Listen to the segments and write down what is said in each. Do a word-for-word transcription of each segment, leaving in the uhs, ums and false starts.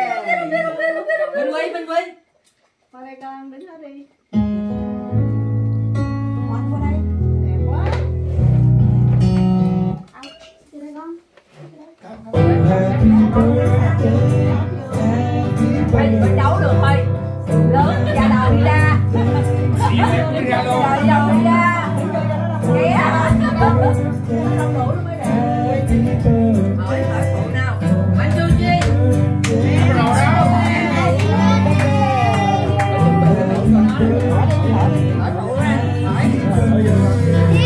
Minh Quy, Minh Quy. Qua đây con, đứng đó đi. Ngoan qua đây. Đẹp quá. Ao, đi đây con. Mày đừng có cháu được thôi. Lớn, ra đầu đi ra. Đi ra luôn. Đi đầu đi ra. Kìa. Không đủ nó mới đẹp. Hỏi, hỏi phụ nào. Anh Chu Chi. Em rồi đâu. Hỏi phụ ra. Hỏi.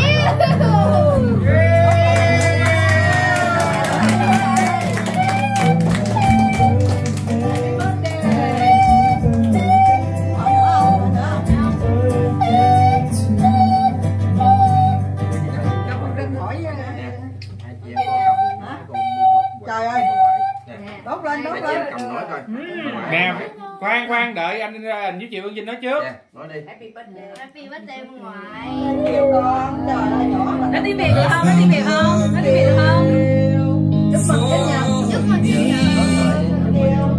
Trời ơi, đốt lên, đốt lên. Nè, khoan khoan đợi anh anh với chị Vân Vinh nói trước. Nói đi. Happy birthday. Happy birthday ông ngoại. Yêu con, trời ơi nhỏ mà. Nói tiếng Việt được không? Nói tiếng Việt không? Nói tiếng Việt được không? Chúc mừng sinh nhật. Chúc mừng sinh nhật.